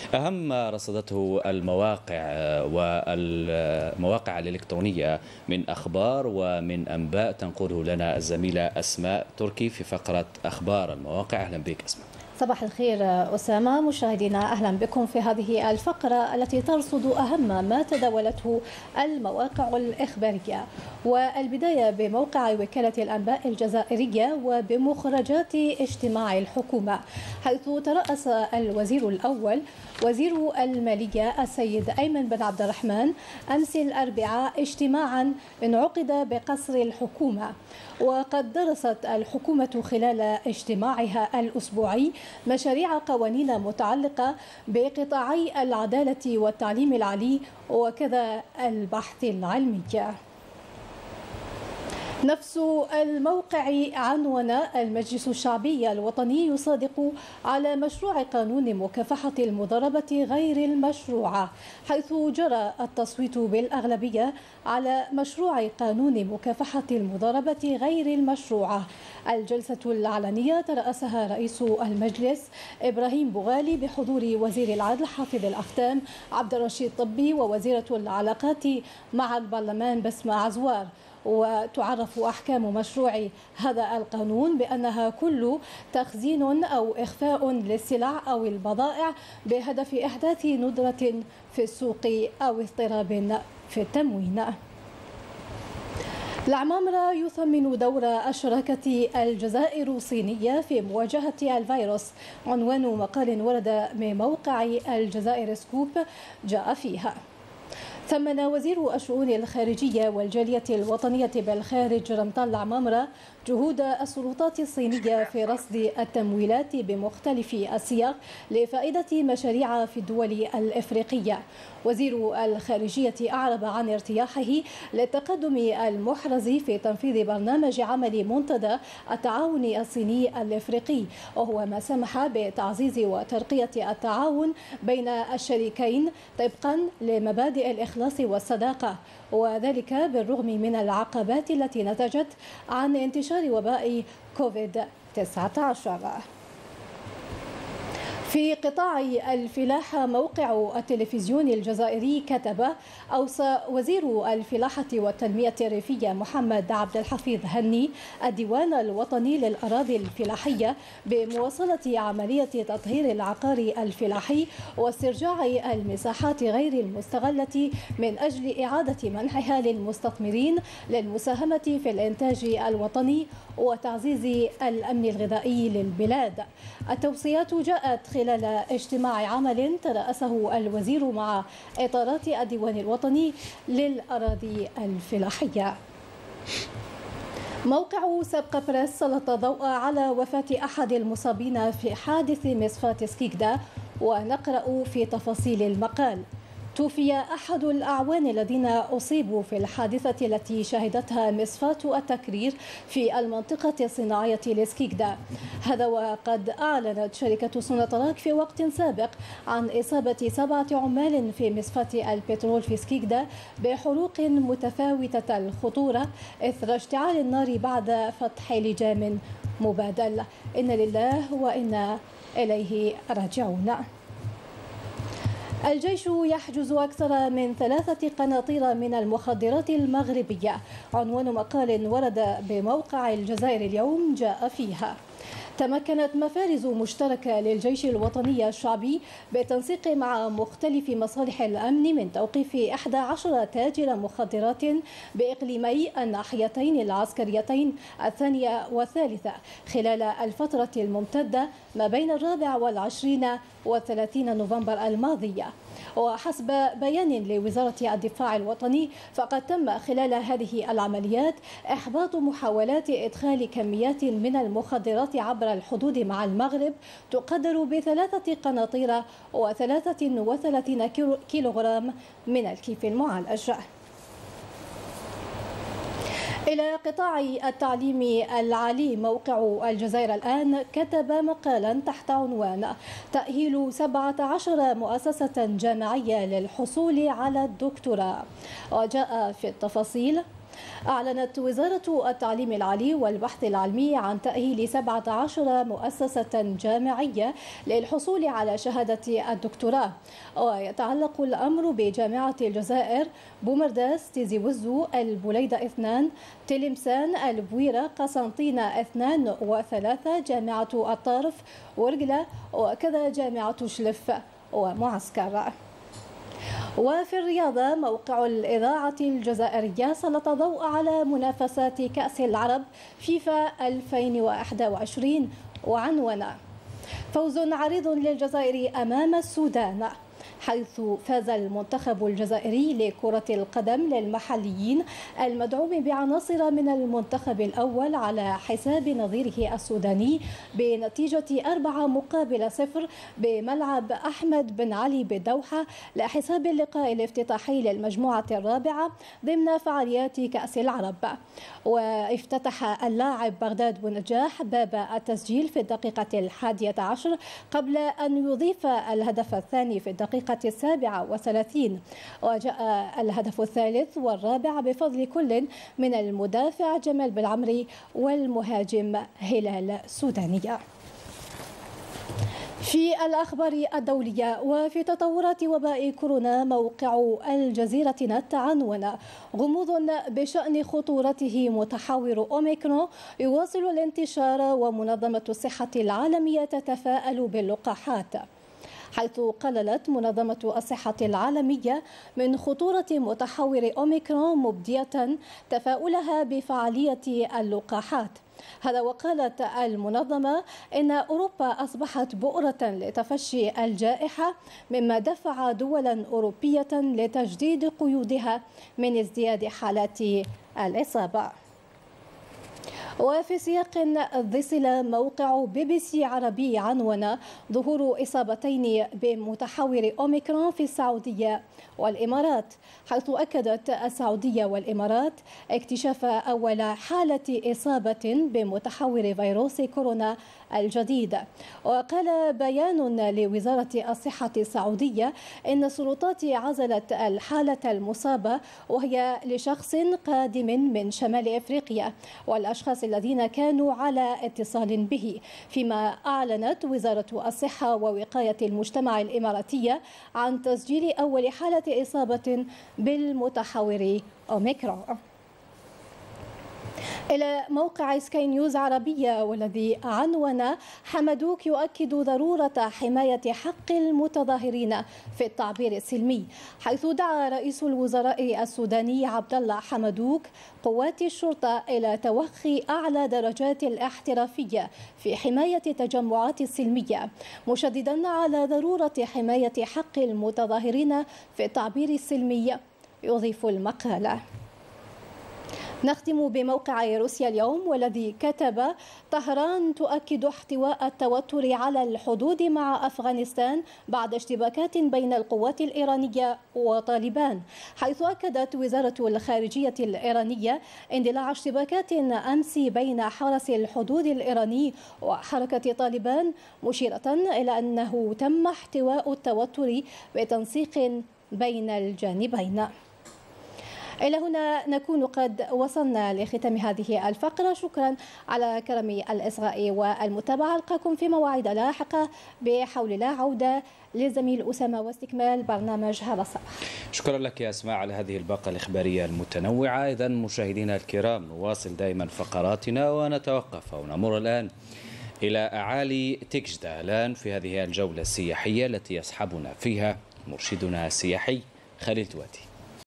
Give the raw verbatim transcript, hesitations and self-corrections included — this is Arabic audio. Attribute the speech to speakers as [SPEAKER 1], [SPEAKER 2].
[SPEAKER 1] أهم ما رصدته المواقع والمواقع الإلكترونية من أخبار ومن أنباء تنقله لنا الزميلة أسماء تركي في فقرة أخبار المواقع. أهلا بك أسماء.
[SPEAKER 2] صباح الخير أسامة. مشاهدينا أهلا بكم في هذه الفقرة التي ترصد أهم ما تداولته المواقع الإخبارية، والبداية بموقع وكالة الأنباء الجزائرية وبمخرجات اجتماع الحكومة، حيث ترأس الوزير الأول وزير المالية السيد أيمن بن عبد الرحمن أمس الأربعاء اجتماعا انعقد بقصر الحكومة. وقد درست الحكومة خلال اجتماعها الأسبوعي مشاريع قوانين متعلقة بقطاعي العدالة والتعليم العالي وكذا البحث العلمي. نفس الموقع عنون المجلس الشعبي الوطني يصادق على مشروع قانون مكافحة المضاربة غير المشروعة، حيث جرى التصويت بالأغلبية على مشروع قانون مكافحة المضاربة غير المشروعة. الجلسة العلنية ترأسها رئيس المجلس إبراهيم بوغالي بحضور وزير العدل حافظ الأختام عبد الرشيد طبي ووزيرة العلاقات مع البرلمان بسمة عزوار. وتعرف أحكام مشروع هذا القانون بأنها كل تخزين أو إخفاء للسلع أو البضائع بهدف إحداث ندرة في السوق أو اضطراب في التموين. العمامرة يثمن دور الشراكة الجزائر الصينية في مواجهة الفيروس، عنوان مقال ورد من موقع الجزائر سكوب جاء فيها: ثمن وزير الشؤون الخارجية والجالية الوطنية بالخارج رمضان العمامرة جهود السلطات الصينية في رصد التمويلات بمختلف السياق لفائدة مشاريع في الدول الإفريقية. وزير الخارجية أعرب عن ارتياحه للتقدم المحرز في تنفيذ برنامج عمل منتدى التعاون الصيني الإفريقي، وهو ما سمح بتعزيز وترقية التعاون بين الشريكين طبقا لمبادئ الإخلاص والصداقة، وذلك بالرغم من العقبات التي نتجت عن انتشار وباء كوفيد تسعة عشر. في قطاع الفلاحة، موقع التلفزيون الجزائري كتب: أوصى وزير الفلاحة والتنمية الريفية محمد عبد الحفيظ هني الديوان الوطني للأراضي الفلاحية بمواصلة عملية تطهير العقار الفلاحي واسترجاع المساحات غير المستغلة من أجل إعادة منحها للمستثمرين للمساهمة في الإنتاج الوطني وتعزيز الأمن الغذائي للبلاد. التوصيات جاءت خلال اجتماع عمل ترأسه الوزير مع إطارات الديوان الوطني للأراضي الفلاحية. موقع سبق بريس سلط الضوء على وفاة أحد المصابين في حادث مصفاة سكيكدا، ونقرأ في تفاصيل المقال: توفي أحد الأعوان الذين أصيبوا في الحادثة التي شهدتها مصفاة التكرير في المنطقة الصناعية لسكيكدا. هذا وقد أعلنت شركة سوناتراك في وقت سابق عن إصابة سبعة عمال في مصفاة البترول في سكيكدا بحروق متفاوتة الخطورة إثر اشتعال النار بعد فتح لجام مبادل. إن لله وإنا إليه راجعون. الجيش يحجز أكثر من ثلاثة قناطير من المخدرات المغربية، عنوان مقال ورد بموقع الجزائر اليوم جاء فيها: تمكنت مفارز مشتركة للجيش الوطني الشعبي بالتنسيق مع مختلف مصالح الأمن من توقيف إحدى عشر تاجر مخدرات بإقليمي الناحيتين العسكريتين الثانية والثالثة خلال الفترة الممتدة ما بين الرابع والعشرين وثلاثين نوفمبر الماضية. وحسب بيان لوزارة الدفاع الوطني، فقد تم خلال هذه العمليات إحباط محاولات إدخال كميات من المخدرات عبر الحدود مع المغرب تقدر بثلاثة قناطير وثلاثة وثلاثين كيلوغرام من الكيف المعالج. إلى قطاع التعليم العالي، موقع الجزائر الآن كتب مقالا تحت عنوان: تأهيل سبعة عشر مؤسسة جامعية للحصول على الدكتوراه. وجاء في التفاصيل: أعلنت وزارة التعليم العالي والبحث العلمي عن تأهيل سبعة عشر مؤسسة جامعية للحصول على شهادة الدكتوراه، ويتعلق الأمر بجامعة الجزائر، بومرداس، تيزي وزو، البوليدة اثنان، تلمسان، البويرة، قسنطينة اثنان وثلاثة، جامعة الطارف، ورقلة، وكذا جامعة شلف ومعسكر. وفي الرياضة، موقع الإذاعة الجزائرية سلط الضوء على منافسات كأس العرب فيفا ألفين وواحد وعشرين وعنون فوز عريض للجزائر أمام السودان، حيث فاز المنتخب الجزائري لكرة القدم للمحليين المدعوم بعناصر من المنتخب الأول على حساب نظيره السوداني بنتيجة أربعة مقابل صفر بملعب أحمد بن علي بالدوحة لحساب اللقاء الافتتاحي للمجموعة الرابعة ضمن فعاليات كأس العرب. وافتتح اللاعب بغداد بنجاح باب التسجيل في الدقيقة الحادية عشر قبل أن يضيف الهدف الثاني في الدقيقة السابعة وثلاثين، وجاء الهدف الثالث والرابع بفضل كل من المدافع جمال بالعمري والمهاجم هلال سودانية. في الأخبار الدولية، وفي تطورات وباء كورونا، موقع الجزيرة نت عنون غموض بشأن خطورته متحور أوميكرون يواصل الانتشار، ومنظمة الصحة العالمية تتفاءل باللقاحات، حيث قللت منظمة الصحة العالمية من خطورة متحور أوميكرون، مبدية تفاؤلها بفعالية اللقاحات. هذا وقالت المنظمة إن أوروبا أصبحت بؤرة لتفشي الجائحة، مما دفع دولا أوروبية لتجديد قيودها من ازدياد حالات الإصابة. وفي سياق ذي صلة، موقع بي بي سي عربي عنون ظهور إصابتين بمتحور أوميكرون في السعودية والإمارات، حيث أكدت السعودية والإمارات اكتشاف أول حالة إصابة بمتحور فيروس كورونا الجديد. وقال بيان لوزارة الصحة السعودية إن السلطات عزلت الحالة المصابة، وهي لشخص قادم من شمال أفريقيا، والأشخاص الذين كانوا على اتصال به، فيما أعلنت وزارة الصحة ووقاية المجتمع الإماراتية عن تسجيل أول حالة إصابة بالمتحور أوميكرون. إلى موقع سكاي نيوز عربية، والذي عنون حمدوك يؤكد ضرورة حماية حق المتظاهرين في التعبير السلمي، حيث دعا رئيس الوزراء السوداني عبد الله حمدوك قوات الشرطة إلى توخي أعلى درجات الاحترافية في حماية التجمعات السلمية، مشددا على ضرورة حماية حق المتظاهرين في التعبير السلمي. يضيف المقالة. نختم بموقع روسيا اليوم، والذي كتب: طهران تؤكد احتواء التوتر على الحدود مع أفغانستان بعد اشتباكات بين القوات الإيرانية وطالبان، حيث أكدت وزارة الخارجية الإيرانية اندلاع اشتباكات أمس بين حرس الحدود الإيراني وحركة طالبان، مشيرة إلى أنه تم احتواء التوتر بتنسيق بين الجانبين. إلى هنا نكون قد وصلنا لختام هذه الفقرة. شكرا على كرم الإصغاء والمتابعة. ألقاكم في مواعيد لاحقة بحول الله. عودة للزميل أسامة واستكمال برنامج هذا الصباح.
[SPEAKER 1] شكرا لك يا أسماء على هذه الباقة الإخبارية المتنوعة. إذن مشاهدينا الكرام، نواصل دائما فقراتنا ونتوقف ونمر الآن إلى أعالي تكجدا الآن في هذه الجولة السياحية التي يصحبنا فيها مرشدنا السياحي خليل تواتي.